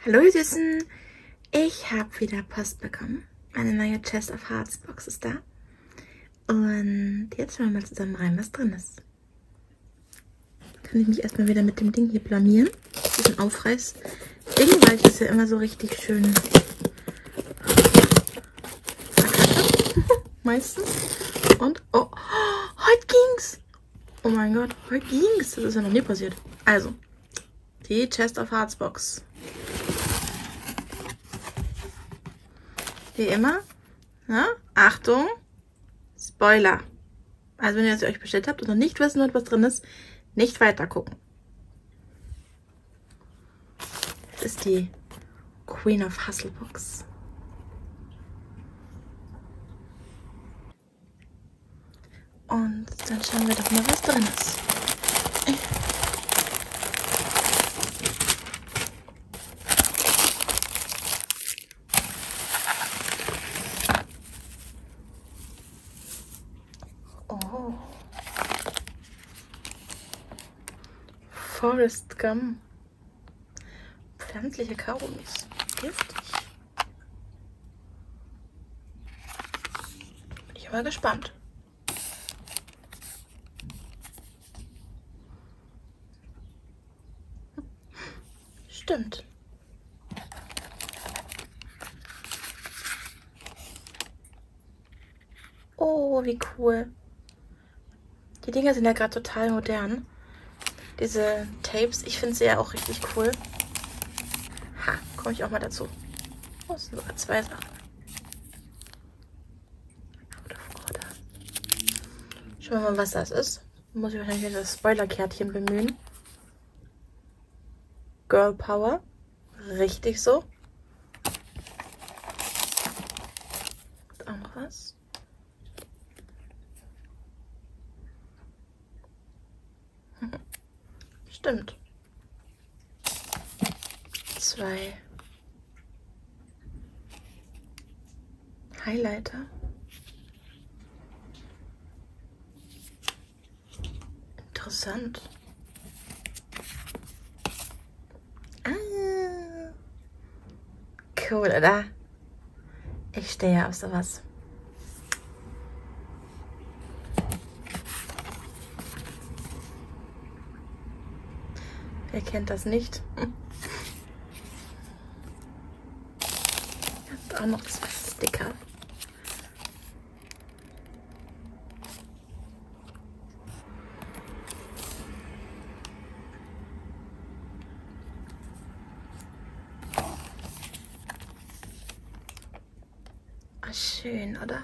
Hallo ihr Süßen, ich habe wieder Post bekommen. Eine neue Chest of Hearts Box ist da. Und jetzt schauen wir mal zusammen rein, was drin ist. Kann ich mich erstmal wieder mit dem Ding hier blamieren. Diesen Aufreiß-Ding, weil ich das ja immer so richtig schön verkacke. Meistens. Und, oh, heute ging's! Oh mein Gott, heute ging's! Das ist ja noch nie passiert. Also, die Chest of Hearts Box. Wie immer, ja, Achtung, Spoiler. Also wenn ihr das euch bestellt habt und noch nicht wissen wollt, was drin ist, nicht weiter gucken. Das ist die Queen of Hustle Box. Und dann schauen wir doch mal, was drin ist. Oh. Forest Gum. Pflanzliche Kaugummis. Giftig. Bin ich mal gespannt. Stimmt. Oh, wie cool. Die Dinger sind ja gerade total modern. Diese Tapes, ich finde sie ja auch richtig cool. Ha, komme ich auch mal dazu. Oh, es sind sogar zwei Sachen. Schauen wir mal, was das ist. Muss ich wahrscheinlich wieder das Spoiler-Kärtchen bemühen. Girl Power. Richtig so. Und auch noch was. Stimmt. Zwei Highlighter. Interessant. Ah. Cool, oder? Ich stehe auf sowas. Wer kennt das nicht? Hat auch noch zwei Sticker. Oh, schön, oder?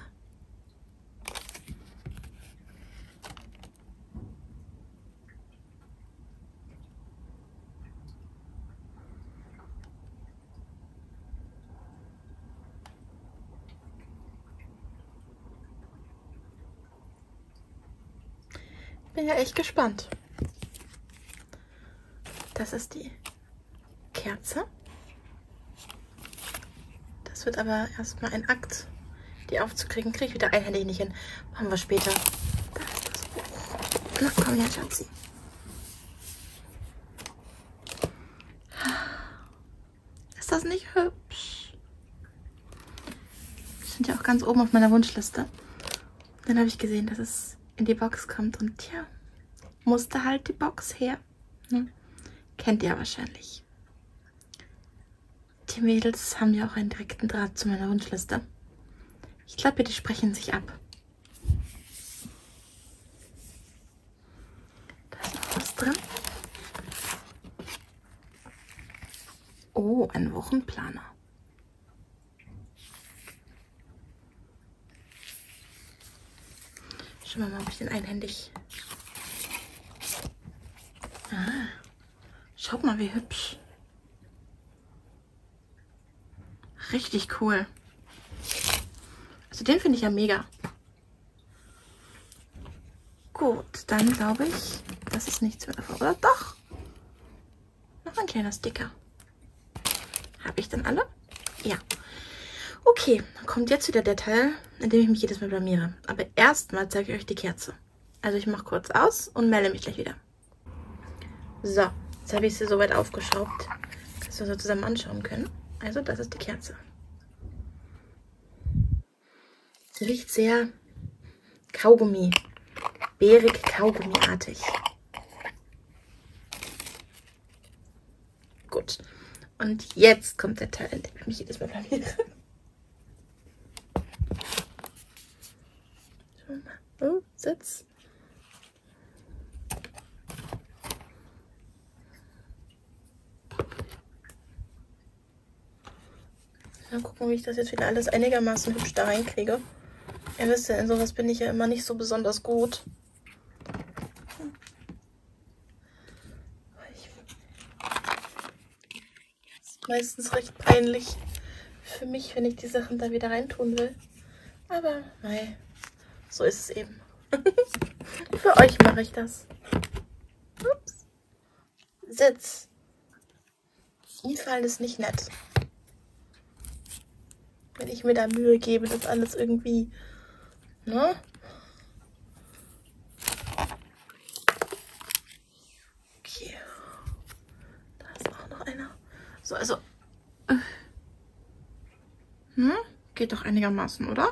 Bin ja echt gespannt. Das ist die Kerze. Das wird aber erstmal ein Akt, die aufzukriegen. Kriege ich wieder einhändig nicht hin. Machen wir später. Da ist das Buch. Na komm her, Schatzi. Ist das nicht hübsch? Die sind ja auch ganz oben auf meiner Wunschliste. Dann habe ich gesehen, dass es in die Box kommt und tja, musste halt die Box her. Ne? Kennt ihr wahrscheinlich. Die Mädels haben ja auch einen direkten Draht zu meiner Wunschliste. Ich glaube, die sprechen sich ab. Da ist noch was drin. Oh, ein Wochenplaner. Schauen wir mal, ob ich den einhändig... Ah, schaut mal, wie hübsch. Richtig cool. Also den finde ich ja mega. Gut, dann glaube ich, das ist nichts mehr davon. Oder doch? Noch ein kleiner Sticker. Habe ich dann alle? Ja. Okay, dann kommt jetzt wieder der Teil, in dem ich mich jedes Mal blamiere. Aber erstmal zeige ich euch die Kerze. Also ich mache kurz aus und melde mich gleich wieder. So, jetzt habe ich sie soweit aufgeschraubt, dass das so zusammen anschauen können. Also das ist die Kerze. Sie riecht sehr Kaugummi, beerig Kaugummiartig. Gut. Und jetzt kommt der Teil, in dem ich mich jedes Mal blamiere. Oh, Sitz. Mal gucken, wie ich das jetzt wieder alles einigermaßen hübsch da reinkriege. Ihr wisst ja, in sowas bin ich ja immer nicht so besonders gut. Ist meistens recht peinlich für mich, wenn ich die Sachen da wieder reintun will. Aber nein, so ist es eben. Für euch mache ich das. Ups. Sitz. Hinfallen ist nicht nett. Wenn ich mir da Mühe gebe, das alles irgendwie, ne? Okay. Da ist auch noch einer. So, also. Geht doch einigermaßen, oder?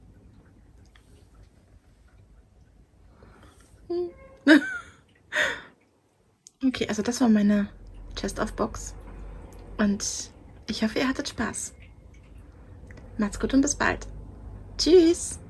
Okay, also das war meine Chest-of-Box. Und ich hoffe, ihr hattet Spaß. Macht's gut und bis bald. Tschüss!